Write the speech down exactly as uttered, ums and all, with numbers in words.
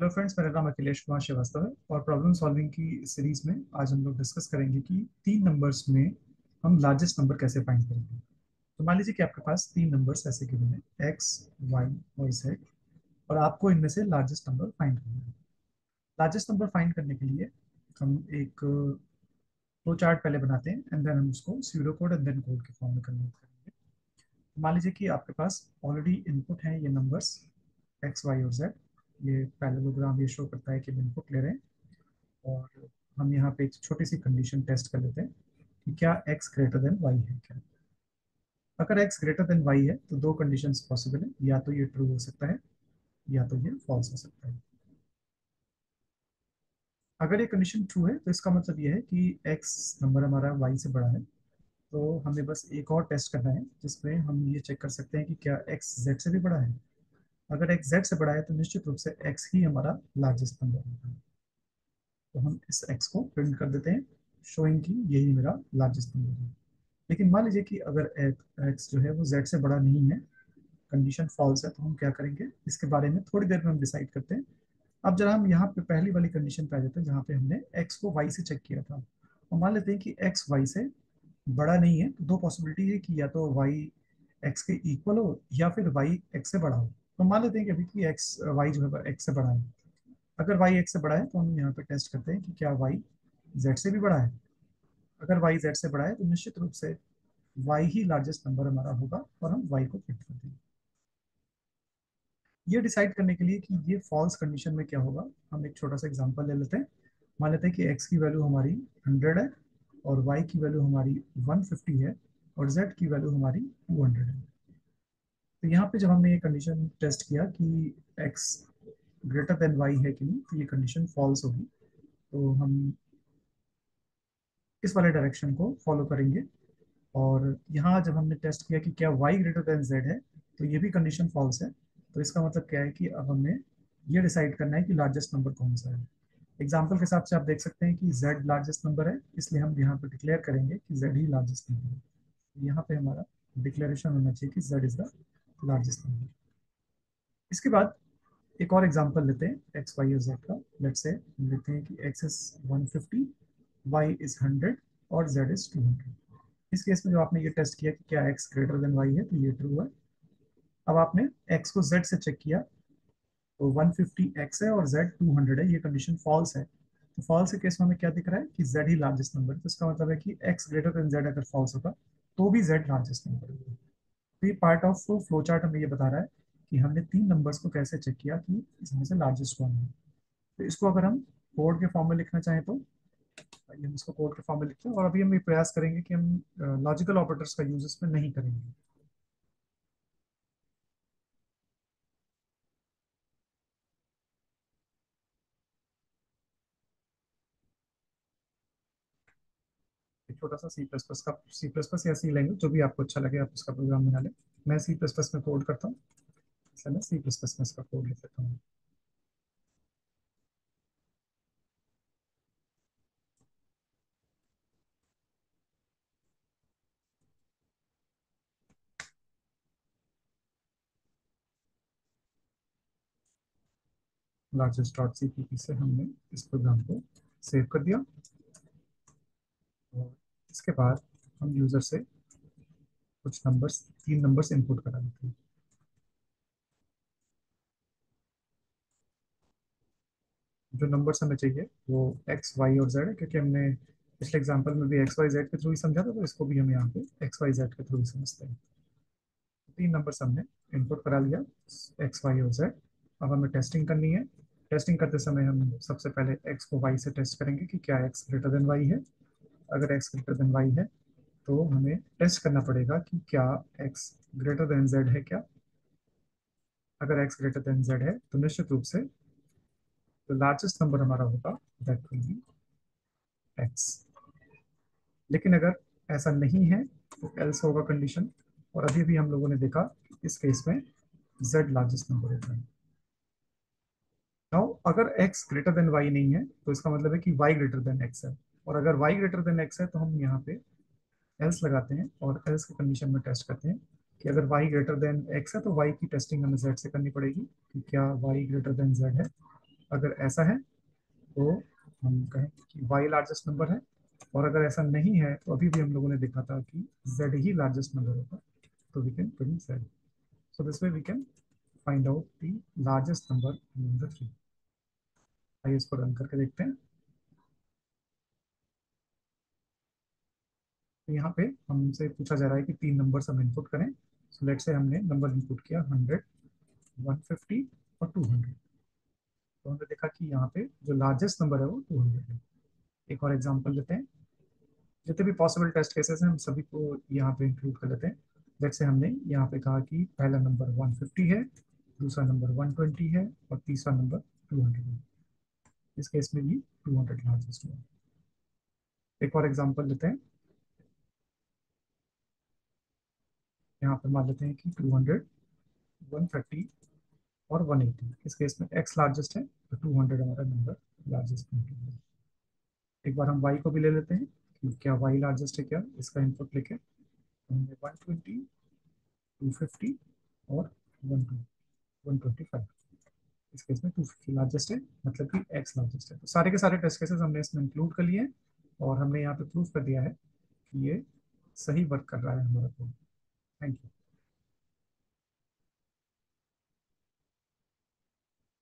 Hello friends, मेरा नाम अखिलेश कुमार श्रीवास्तव है और प्रॉब्लम सॉल्विंग की सीरीज में आज हम लोग डिस्कस करेंगे कि तीन नंबर्स में हम लार्जेस्ट नंबर कैसे फाइंड करेंगे। तो मान लीजिए कि आपके पास तीन नंबर्स ऐसे गिवन है एक्स, वाई और जेड, और आपको इनमें से लार्जेस्ट नंबर फाइंड करना है। लार्जेस्ट नंबर फाइंड करने के लिए हम एक फ्लो चार्ट पहले बनाते हैं एंड देन हम उसको pseudo code and then code के फॉर्म में कन्वर्ट करेंगे। मान लीजिए कि आपके पास ऑलरेडी इनपुट है ये नंबर्स एक्स, वाई और जेड। ये पैरेललोग्राम ये शो करता है कि हम इनपुट ले रहे हैं और हम यहाँ पे एक छोटी सी कंडीशन टेस्ट कर लेते हैं कि क्या x ग्रेटर देन y है क्या। अगर x ग्रेटर देन y है तो दो कंडीशंस पॉसिबल है, या तो ये ट्रू हो सकता है या तो ये फॉल्स हो सकता है। अगर ये कंडीशन ट्रू है तो इसका मतलब ये है कि x नंबर हमारा y से बड़ा है। तो हमें बस एक और टेस्ट करना है जिसमें हम ये चेक कर सकते हैं कि क्या x z से भी बड़ा है। अगर x z से बड़ा है तो निश्चित रूप से x ही हमारा लार्जेस्ट नंबर होगा। तो हम इस x को प्रिंट कर देते हैं, शोइंग कि यही मेरा लार्जेस्ट नंबर है। लेकिन मान लीजिए कि अगर एक्स जो है वो जेड से बड़ा नहीं है, कंडीशन फॉल्स है, तो हम क्या करेंगे इसके बारे में थोड़ी देर में हम डिसाइड करते हैं। अब जरा हम यहाँ पे पहली वाली कंडीशन पे आ जाते हैं जहाँ पे हमने एक्स को वाई से चेक किया था, और मान लेते हैं कि एक्स वाई से बड़ा नहीं है। तो दो पॉसिबिलिटी है कि या तो वाई एक्स के इक्वल हो या फिर वाई एक्स से बड़ा हो। तो मान लेते हैं कि अभी कि एक्स वाई जो है एक्स से बड़ा है। अगर वाई एक्स से बड़ा है तो हम यहाँ पे टेस्ट करते हैं कि क्या वाई जेड से भी बड़ा है। अगर वाई जेड से बड़ा है तो निश्चित रूप से y ही लार्जेस्ट नंबर हमारा होगा और हम y को फिट कर देंगे। ये डिसाइड करने के लिए कि ये फॉल्स कंडीशन में क्या होगा, हम एक छोटा सा एग्जांपल ले लेते हैं। मान लेते हैं कि x की वैल्यू हमारी हंड्रेड है और y की वैल्यू हमारी वन फिफ्टी है और z की वैल्यू हमारी टू हंड्रेड है। तो यहाँ पे जब हमने ये कंडीशन टेस्ट किया कि x ग्रेटर देन y है कि नहीं, तो ये कंडीशन फॉल्स होगी। तो हम इस वाले डायरेक्शन को फॉलो करेंगे। और यहाँ जब हमने टेस्ट किया कि क्या y ग्रेटर देन z है, तो ये भी कंडीशन फॉल्स है। तो इसका मतलब क्या है कि अब हमें ये डिसाइड करना है कि लार्जेस्ट नंबर कौन सा है। एग्जाम्पल के हिसाब से आप देख सकते हैं कि z लार्जेस्ट नंबर है, इसलिए हम यहाँ पे डिक्लेयर करेंगे कि z ही लार्जेस्ट नंबर है। तो यहाँ पे हमारा डिक्लेरेशन होना चाहिए कि z is the largest number. इसके बाद एक और एग्जाम्पल लेते हैं एक्स वाई और जेड का। लेट्स से लेते हैं कि x is one fifty, y is hundred और z इज टू हंड्रेड। इस केस में जो आपने ये टेस्ट किया कि क्या x ग्रेटर देन y है, तो ये ट्रू है। अब आपने x को z से चेक किया तो वन फिफ्टी x है और z टू हंड्रेड है, ये कंडीशन फॉल्स है। तो फॉल्स के केस में हमें क्या दिख रहा है कि z ही लार्जेस्ट नंबर है। तो इसका मतलब है कि x ग्रेटर देन z अगर फॉल्स होगा तो भी z लार्जेस्ट नंबर होगा। तो ये पार्ट ऑफ फ्लो चार्ट हमें ये बता रहा है कि हमने तीन नंबर्स को कैसे चेक किया कि इसमें से लार्जेस्ट कौन है। तो इसको अगर हम कोड के फॉर्म में लिखना चाहें तो आइए हम इसको कोड के फॉर्म में लिखते हैं, और अभी हम ये प्रयास करेंगे कि हम लॉजिकल ऑपरेटर्स का यूज इसमें नहीं करेंगे। एक छोटा सा सी प्लस प्लस का सी प्लस प्लस या सी लैंग्वेज जो भी आपको अच्छा लगे आप उसका प्रोग्राम बना लें। मैं सी प्लस प्लस में कोड करता हूँ, इसलिए मैं सी प्लस प्लस में इसका कोड लिख लेता हूँ। Largest dot C P P से हमने इस प्रोग्राम को सेव कर दिया। और इसके बाद हम यूजर से कुछ नंबर्स तीन नंबर्स इनपुट करा देते हैं। जो नंबर्स हमें चाहिए वो एक्स वाई और जेड है, क्योंकि हमने पिछले एग्जाम्पल में भी एक्स वाई जेड के थ्रू ही समझा था, तो इसको भी हम यहाँ पे एक्स वाई जेड के थ्रू ही समझते हैं। तीन नंबर्स हमने इनपुट करा लिया, एक्स वाई और जेड। अब हमें टेस्टिंग करनी है। टेस्टिंग करते समय हम सबसे पहले एक्स को वाई से टेस्ट करेंगे कि क्या एक्स ग्रेटर देन वाई है। अगर एक्स ग्रेटर देन वाई है तो हमें टेस्ट करना पड़ेगा कि क्या एक्स ग्रेटर देन जेड है क्या। अगर एक्स ग्रेटर देन जेड है तो निश्चित रूप से जो लार्जेस्ट नंबर हमारा होगा दैट विल बी एक्स। लेकिन अगर ऐसा नहीं है तो एल्स होगा कंडीशन। और अभी भी हम लोगों ने देखा इस केस में जेड लार्जेस्ट नंबर होता है। नाउ अगर x ग्रेटर देन y नहीं है तो इसका मतलब है कि y ग्रेटर देन x है। और अगर y ग्रेटर देन x है तो हम यहाँ पे else लगाते हैं और else की कंडीशन में टेस्ट करते हैं कि अगर y ग्रेटर देन x है तो y की टेस्टिंग हमें z से करनी पड़ेगी कि क्या y ग्रेटर देन z है। अगर ऐसा है तो हम कहें कि y लार्जेस्ट नंबर है, और अगर ऐसा नहीं है तो अभी भी हम लोगों ने देखा था कि z ही लार्जेस्ट नंबर होगा, तो we can print z. So this way we can find out the largest number in the three. आइए इसको रन करके देखते हैं. तो यहाँ पे हमसे पूछा जा रहा है कि तीन नंबर्स हम इनपुट करें. सो लेट्स से हमने नंबर इनपुट किया हंड्रेड, वन फिफ्टी और टू हंड्रेड. तो हमने देखा कि यहाँ पे जो लार्जेस्ट नंबर है वो टू हंड्रेड है. एक और एग्जांपल लेते हैं. जितने भी पॉसिबल टेस्ट केसेस हैं हम सभी को यहाँ पे इंक्लूड कर लेते हैं. जैसे हमने यहाँ पे कहा कि पहला नंबर वन फिफ्टी है, दूसरा नंबर वन ट्वेंटी है और तीसरा नंबर टू हंड्रेड है. इस केस में भी टू हंड्रेड लार्जेस्ट है. एक और एग्जांपल लेते हैं. यहाँ पे मान लेते हैं कि टू हंड्रेड, वन थर्टी और वन एटी. इस केस में x लार्जेस्ट है, तो टू हंड्रेड हमारा नंबर लार्जेस्ट नंबर है. एक बार हम y को भी ले लेते हैं कि क्या y लार्जेस्ट है क्या. इसका इनपुट लेके हमने वन ट्वेंटी, टू फिफ्टी और one two one twenty five. इस केस में टू फिफ्टी लार्जेस्ट है, मतलब कि x लार्जेस्ट है. तो सारे के सारे टेस्ट केसेस हमने इसमें इंक्लूड कर लिए हैं, और हमने यहाँ पे प्रूफ कर दिया है कि ये सही वर्क कर रहा है हमारा कोड. Thank you.